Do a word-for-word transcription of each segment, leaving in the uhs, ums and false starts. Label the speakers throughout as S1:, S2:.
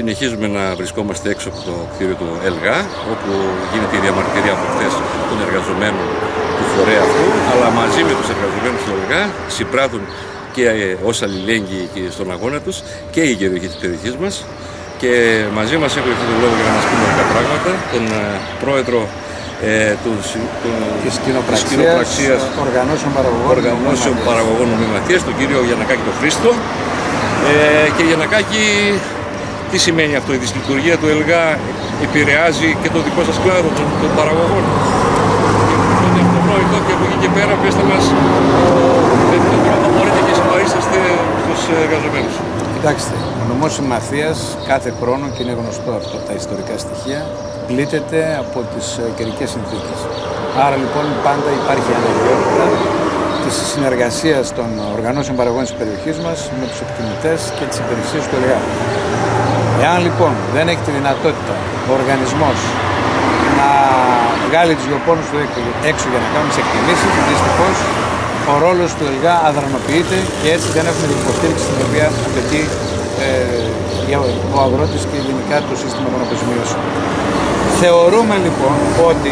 S1: συνεχίζουμε να βρισκόμαστε έξω από το κτίριο του ΕΛΓΑ, όπου γίνεται η διαμαρτυρία από χθες των εργαζομένων του φορέα αυτού, αλλά μαζί με τους εργαζομένους του ΕΛΓΑ συμπράττουν και ως αλληλέγγυοι στον αγώνα τους και η γεωργοί της περιοχής μας. Και μαζί μας έχουν ήρθει τον λόγο για να μας πούμε μερικά πράγματα, τον πρόεδρο ε, του, του,
S2: της κοινοπραξίας οργανώσεων παραγωγών,
S1: οργανώσεων παραγωγών νομιματίας, τον κύριο Γιαννακάκη τον Χρήστο. Ε, και Γιαννακάκη, τι σημαίνει αυτό, η δυσλειτουργία του ΕΛΓΑ επηρεάζει και το δικό σας κλάδο των, των παραγωγών? Είναι αυτονόητο και από εκεί και πέρα πέστε μας με τον τρόπο μπορείτε και συμπαρίσταστε στους εργαζομένους.
S2: Κοιτάξτε, ο νομός Συμμαθίας κάθε χρόνο, και είναι γνωστό αυτό τα ιστορικά στοιχεία, πλήττεται από τις καιρικές συνθήκες. Άρα λοιπόν πάντα υπάρχει αναγκαιότητα της συνεργασίας των οργανώσεων παραγωγών της περιοχής μας με τους εκτιμητές και τις υπηρεσίες του ΕΛΓΑ. Εάν λοιπόν δεν έχει τη δυνατότητα ο οργανισμός να βγάλει τους γεωπόνους του έξω για να κάνουν τις εκτιμήσεις, δυστυχώς ο ρόλος του ΕΛΓΑ αδρανοποιείται και έτσι δεν έχουμε την υποστήριξη την οποία απαιτεί ε, ο αγρότης και γενικά το σύστημα των αποζημιώσεων. Θεωρούμε λοιπόν ότι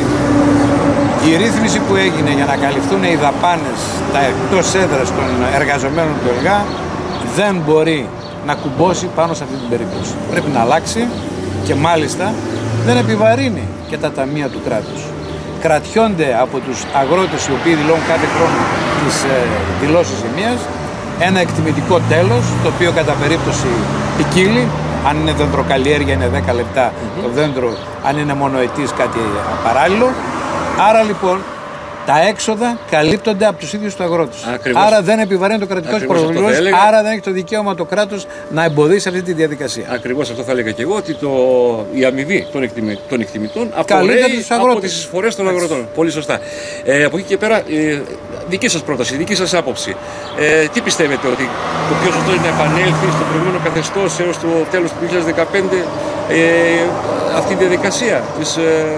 S2: η ρύθμιση που έγινε για να καλυφθούν οι δαπάνες τα εκτός έδρας των εργαζομένων του ΕΛΓΑ δεν μπορεί να κουμπώσει πάνω σε αυτή την περίπτωση. Πρέπει να αλλάξει και μάλιστα δεν επιβαρύνει και τα ταμεία του κράτους. Κρατιόνται από τους αγρότες οι οποίοι δηλώνουν κάθε χρόνο τις ε, δηλώσεις ζημίας ένα εκτιμητικό τέλος, το οποίο κατά περίπτωση ποικίλει. Αν είναι δεντροκαλλιέργεια είναι δέκα λεπτά mm-hmm. το δέντρο, αν είναι μονοετής κάτι παράλληλο. Άρα λοιπόν τα έξοδα καλύπτονται από τους ίδιους τους αγρότες. Ακριβώς. Άρα δεν επιβαρύνει το κρατικό προβολός, άρα δεν έχει το δικαίωμα το κράτος να εμποδίσει αυτή τη διαδικασία.
S1: Ακριβώς αυτό θα έλεγα και εγώ, ότι το, η αμοιβή των, εκτιμη, των εκτιμητών απορρέει από τις εισφορές των αγροτών. Έτσι. Πολύ σωστά. Ε, από εκεί και πέρα, ε, δική σας πρόταση, δική σας άποψη. Ε, τι πιστεύετε, ότι το πιο σωστό είναι να επανέλθει στο προηγούμενο καθεστώς έως το τέλος του δύο χιλιάδες δεκαπέντε ε, αυτή η διαδικασία της, ε,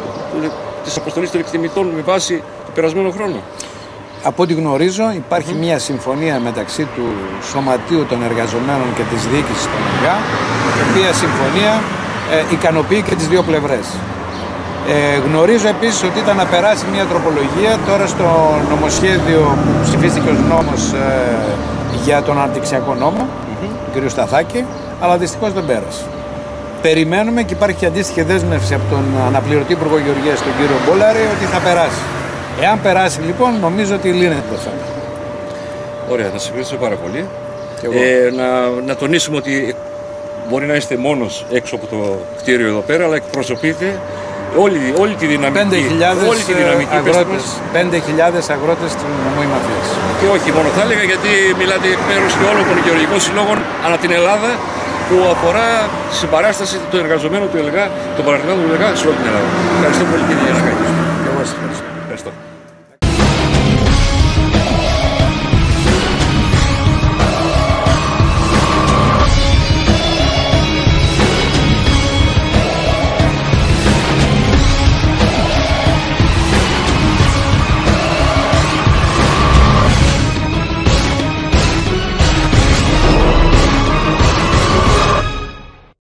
S1: της αποστολής των εκτιμητών με βάση το περασμένο χρόνο?
S2: Από ό,τι γνωρίζω υπάρχει mm-hmm. μια συμφωνία μεταξύ του Σωματείου των Εργαζομένων και της Διοίκησης των ΕΛΓΑ, η οποία συμφωνία ε, ικανοποιεί και τις δύο πλευρές. Ε, γνωρίζω επίσης ότι ήταν να περάσει μια τροπολογία τώρα στο νομοσχέδιο που ψηφίστηκε ως νόμος ε, για τον αναπτυξιακό νόμο mm-hmm. του κ. Σταθάκη, αλλά δυστυχώς δεν πέρασε. Περιμένουμε και υπάρχει και αντίστοιχη δέσμευση από τον αναπληρωτή Υπουργό Γεωργίας, τον κύριο Μπόλαρη, ότι θα περάσει. Εάν περάσει λοιπόν, νομίζω ότι λύνεται το θέμα.
S1: Ωραία, θα σας ευχαριστήσω πάρα πολύ. Ε, να, να τονίσουμε ότι μπορεί να είστε μόνος έξω από το κτίριο εδώ πέρα, αλλά εκπροσωπείτε όλη, όλη τη δυναμική,
S2: πέντε χιλιάδες
S1: όλη τη δυναμική
S2: αγρότες, πέντε χιλιάδες αγρότες του νομού Συμμαθίας.
S1: Και όχι μόνο θα έλεγα, γιατί μιλάτε εκ μέρους και όλων των γεωργικών συλλόγων ανά την Ελλάδα, που αφορά τη συμπαράσταση των εργαζομένων του ΕΛΓΑ, των παραγωγών του ΕΛΓΑ σε όλη την Ελλάδα. Ευχαριστώ πολύ, κύριε Γιαννακάκη.
S2: Και εγώ σας ευχαριστώ.